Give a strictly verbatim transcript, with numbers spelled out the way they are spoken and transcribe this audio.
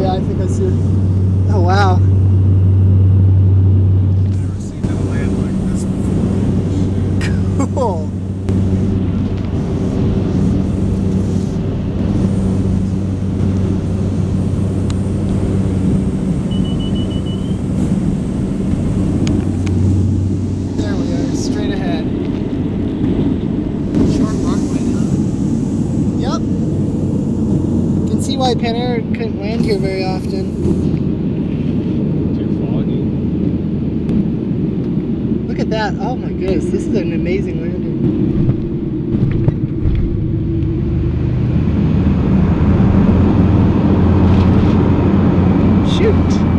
yeah, I think I see it. Oh, wow. I've never seen it land like this before. Cool. There we are, straight ahead. Short runway, huh? Yep. You can see why Pan Air couldn't land here very often. Too foggy. Look at that. Oh my goodness, this is an amazing landing. Shoot.